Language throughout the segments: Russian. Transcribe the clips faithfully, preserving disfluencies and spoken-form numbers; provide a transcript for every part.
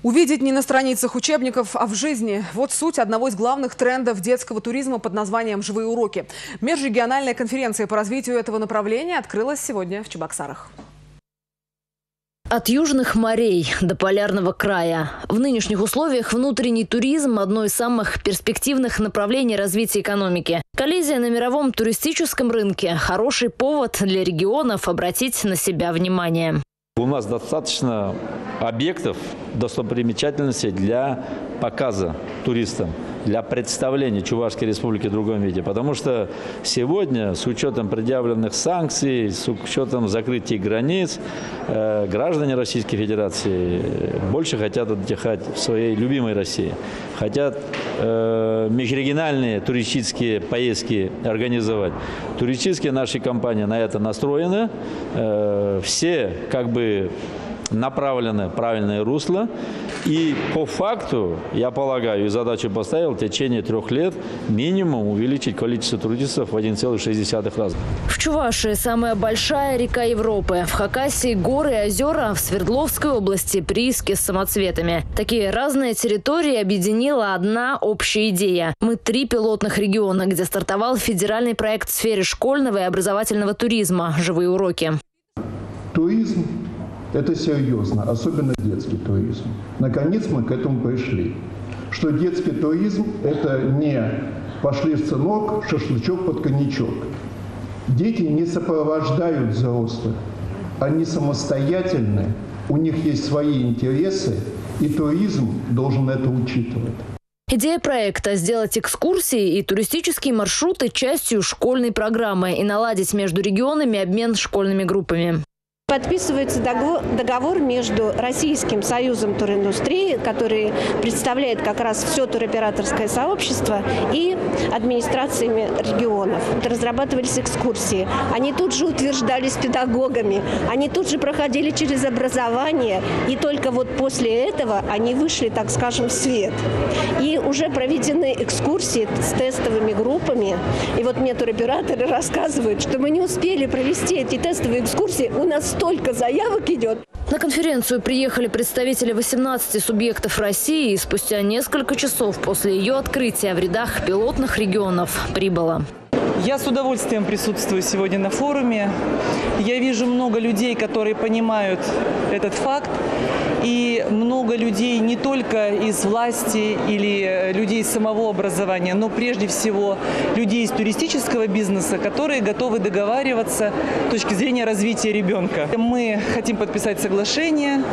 Увидеть не на страницах учебников, а в жизни. Вот суть одного из главных трендов детского туризма под названием «Живые уроки». Межрегиональная конференция по развитию этого направления открылась сегодня в Чебоксарах. От южных морей до полярного края. В нынешних условиях внутренний туризм – одно из самых перспективных направлений развития экономики. Коллизия на мировом туристическом рынке – хороший повод для регионов обратить на себя внимание. У нас достаточно объектов, достопримечательностей для показа туристам, для представления Чувашской Республики в другом виде. Потому что сегодня, с учетом предъявленных санкций, с учетом закрытия границ, э, граждане Российской Федерации больше хотят отдыхать в своей любимой России. Хотят э, межрегиональные туристические поездки организовать. Туристические наши компании на это настроены. Э, все как бы направлены в правильное русло. И по факту, я полагаю, и задачу поставил в течение трех лет минимум увеличить количество туристов в один целых шесть десятых раза. В Чувашии самая большая река Европы. В Хакасии горы и озера, в Свердловской области прииски с самоцветами. Такие разные территории объединила одна общая идея. Мы три пилотных региона, где стартовал федеральный проект в сфере школьного и образовательного туризма «Живые уроки». Туризм – это серьезно, особенно детский туризм. Наконец мы к этому пришли. Что детский туризм – это не пошли в сынок, шашлычок под коньячок. Дети не сопровождают взрослых. Они самостоятельны, у них есть свои интересы, и туризм должен это учитывать. Идея проекта – сделать экскурсии и туристические маршруты частью школьной программы и наладить между регионами обмен школьными группами. Подписывается договор между Российским союзом туриндустрии, который представляет как раз все туроператорское сообщество, и администрациями регионов. Разрабатывались экскурсии. Они тут же утверждались педагогами, они тут же проходили через образование, и только вот после этого они вышли, так скажем, в свет. И уже проведены экскурсии с тестовыми группами. И вот мне туроператоры рассказывают, что мы не успели провести эти тестовые экскурсии, у нас столько заявок идет. На конференцию приехали представители восемнадцати субъектов России, и спустя несколько часов после ее открытия в рядах пилотных регионов прибыло. Я с удовольствием присутствую сегодня на форуме. Я вижу много людей, которые понимают этот факт. И много людей не только из власти или людей из самого образования, но прежде всего людей из туристического бизнеса, которые готовы договариваться с точки зрения развития ребенка. Мы хотим подписать соглашение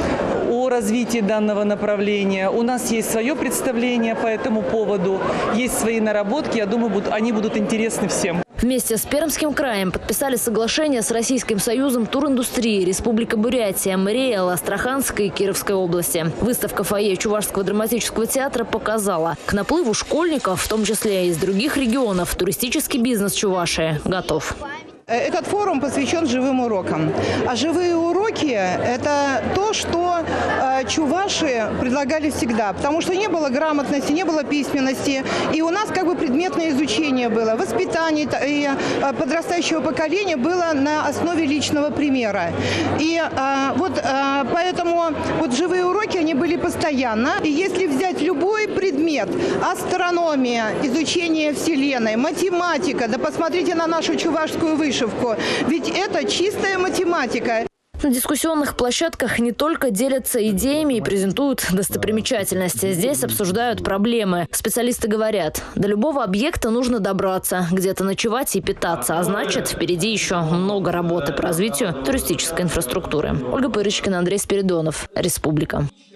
о развитии данного направления. У нас есть свое представление по этому поводу, есть свои наработки. Я думаю, они будут интересны всем. Вместе с Пермским краем подписали соглашение с Российским союзом туриндустрии, Республика Бурятия, Мариэл, Астраханской и Кировской области. Выставка фойе Чувашского драматического театра показала, к наплыву школьников, в том числе из других регионов, туристический бизнес Чувашии готов. Этот форум посвящен живым урокам. А живые уроки – это то, что э, чуваши предлагали всегда. Потому что не было грамотности, не было письменности. И у нас как бы предметное изучение было. Воспитание и э, подрастающего поколения было на основе личного примера. И э, вот э, поэтому вот живые уроки, они были постоянно. И если взять любой предмет – астрономия, изучение Вселенной, математика, да посмотрите на нашу чувашскую вышивку. Ведь это чистая математика. На дискуссионных площадках не только делятся идеями и презентуют достопримечательности. Здесь обсуждают проблемы. Специалисты говорят, до любого объекта нужно добраться, где-то ночевать и питаться. А значит, впереди еще много работы по развитию туристической инфраструктуры. Ольга Пырочкина, Андрей Спиридонов. Республика.